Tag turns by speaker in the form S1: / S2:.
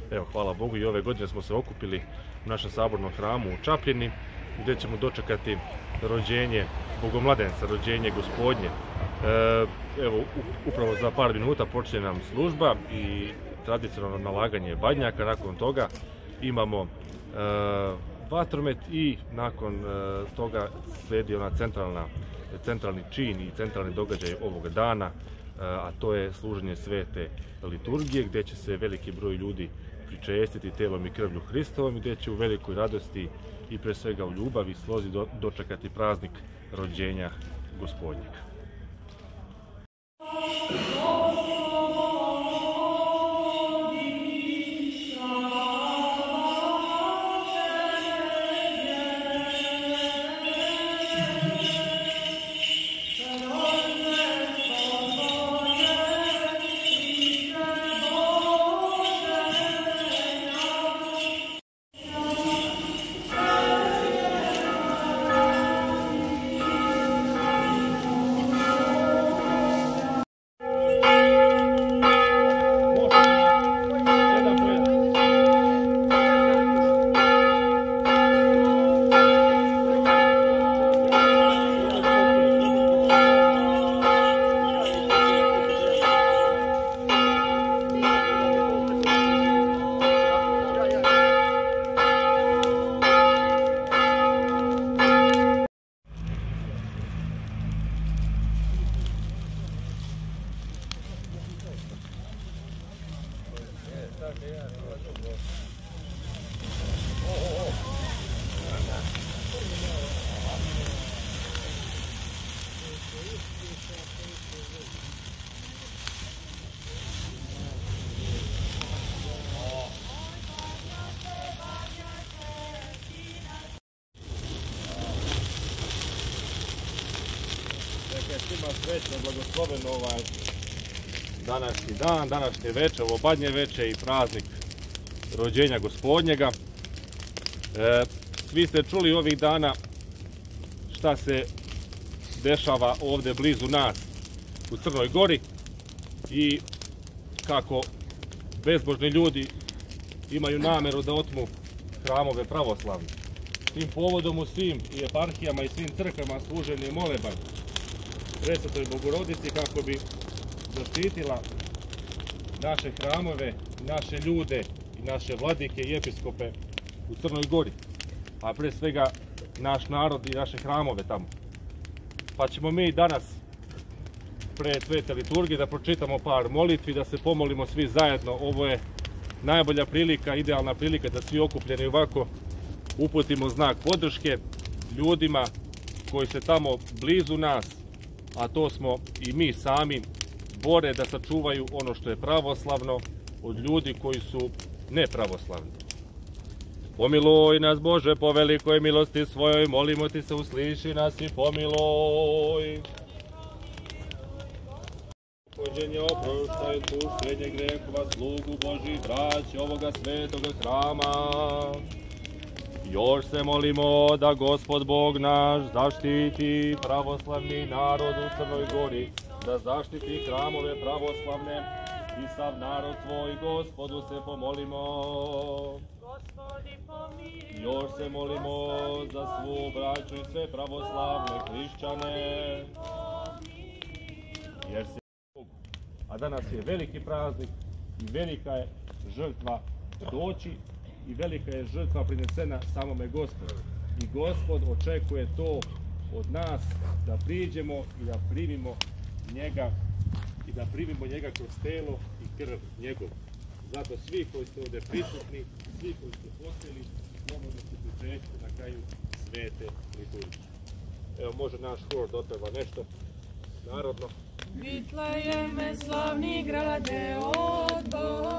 S1: Evo, hvala Bogu, i ove godine smo se okupili u našem sabornom hramu u Čapljini, gdje ćemo dočekati rođenje Bogomladenca, rođenje Gospodnje. Evo, upravo za par minuta počinje nam služba i tradicionalno nalaganje badnjaka. Nakon toga imamo vatromet i nakon toga slijedi ona centralni čin i centralni događaj ovoga dana, a to je služenje svete liturgije, gdje će se veliki broj ljudi pričestiti telom i krvlju Hristovom i gdje će u velikoj radosti i pre svega u ljubavi i slozi dočekati praznik rođenja Gospodnjeg. Svima srećno, blagosloveno današnji dan, današnje veče, ovo badnje veče i praznik rođenja Gospodnjega. Svi ste čuli ovih dana šta se dešava ovdje blizu nas u Crnoj Gori i kako bezbožni ljudi imaju nameru da otmu hramove pravoslavne. Tim povodom u svim i eparhijama i svim crkvama služen je moleban Presvetoj Bogorodici kako bi zaštitila naše hramove, naše ljude i naše vladike i episkope u Crnoj Gori, a pre svega naš narod i naše hramove tamo. Pa ćemo mi danas pre svete liturgije da pročitamo par molitvi, da se pomolimo svi zajedno. Ovo je najbolja prilika, idealna prilika da svi okupljeni ovako uputimo znak podrške ljudima koji se tamo blizu nas, a to smo i mi sami, bore da sačuvaju ono što je pravoslavno od ljudi koji su nepravoslavni. Pomiluj nas, Bože, po velikoj milosti svojoj, molimo ti se, usliši nas i pomiluj. Pođenje, oproštaj, otpuštenje grehova, slugu Božih braća ovoga svetoga hrama. Još se molimo da Gospod Bog naš zaštiti pravoslavni narod u Crnoj Gori, da zaštiti hramove pravoslavne i sav narod svoj, Gospodu se pomolimo.
S2: Gospodi pomili.
S1: Još se molimo za svu braću i sve pravoslavne hrišćane. Jer se Bogu. A danas je veliki praznik i velika je žrtva doći i velika je žrtva prinesena samome Gospodu. I Gospod očekuje to od nas, da priđemo i da primimo njega i da primimo njega kroz telo i krv njegov. Zato svi koji ste ovdje prisutni, svi koji ste posteli, slobodno se pripremite na kraju svete liturgije. Evo, može naš hor da otpeva nešto narodno.
S2: Vitlejeme, slavni grade od Boga.